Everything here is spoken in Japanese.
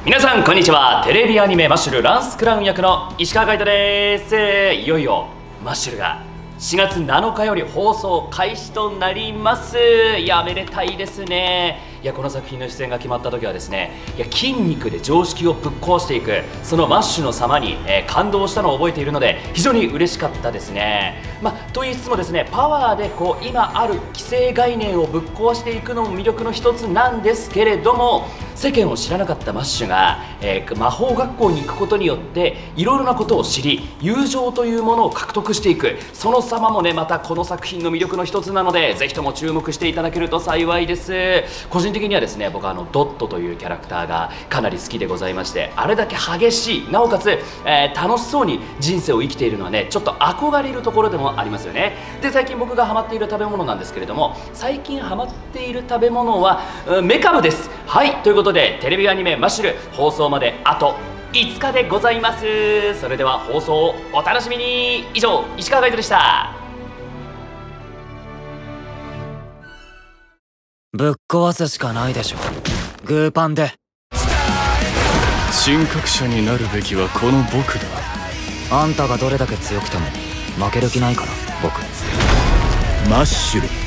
皆さんこんにちは。テレビアニメマッシュルランスクラウン役の石川海人です。いよいよマッシュルが4月7日より放送開始となります。いやめでたいですね。いやこの作品の出演が決まった時はですね、いや筋肉で常識をぶっ壊していくそのマッシュの様に、感動したのを覚えているので非常に嬉しかったですね。と言いつつもですね、パワーで今ある既成概念をぶっ壊していくのも魅力の一つなんですけれども、世間を知らなかったマッシュが、魔法学校に行くことによっていろいろなことを知り友情というものを獲得していく、その様もねまたこの作品の魅力の一つなので、ぜひとも注目していただけると幸いです。個人的にはですね、僕はドットというキャラクターがかなり好きでございまして、あれだけ激しいなおかつ、楽しそうに人生を生きているのはねちょっと憧れるところでもありますよね。で最近僕がハマっている食べ物なんですけれども、最近ハマっている食べ物はメカブです。はい、ということでテレビアニメマッシュル放送まであと5日でございます。それでは放送をお楽しみに。以上石川海人でした。 ぶっ壊すしかないでしょ、グーパンで。 神格者になるべきはこの僕だ。 あんたがどれだけ強くても負ける気ないから僕。 マッシュル